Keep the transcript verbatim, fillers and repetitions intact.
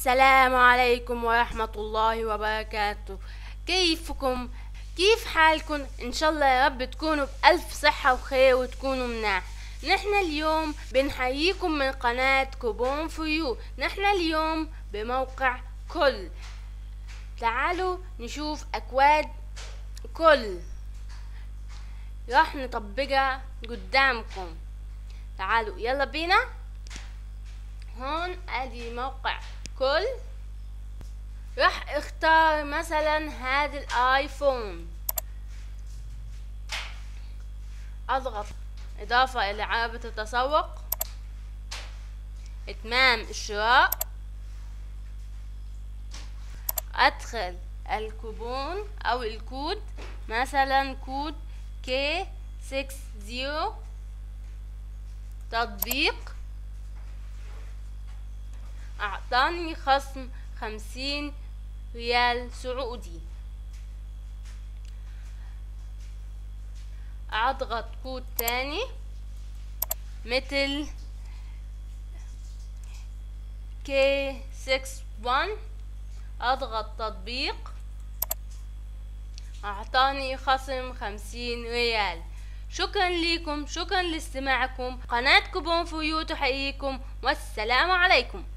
السلام عليكم ورحمة الله وبركاته. كيفكم؟ كيف حالكم؟ ان شاء الله يا رب تكونوا بألف صحة وخير وتكونوا مناح. نحن اليوم بنحييكم من قناة كوبون فور يو. نحن اليوم بموقع كل. تعالوا نشوف اكواد كل، راح نطبقها قدامكم. تعالوا يلا بينا. هون ادي موقع كل، راح اختار مثلا هذا الايفون، اضغط اضافة الى علامة التسوق، اتمام الشراء، ادخل الكوبون او الكود، مثلا كود كي ستين، تطبيق، اعطاني خصم خمسين ريال سعودي. اضغط كود تاني مثل كي واحد وستين، اضغط تطبيق، اعطاني خصم خمسين ريال. شكرا لكم، شكرا لاستماعكم. قناة كوبون فور يو تحييكم، والسلام عليكم.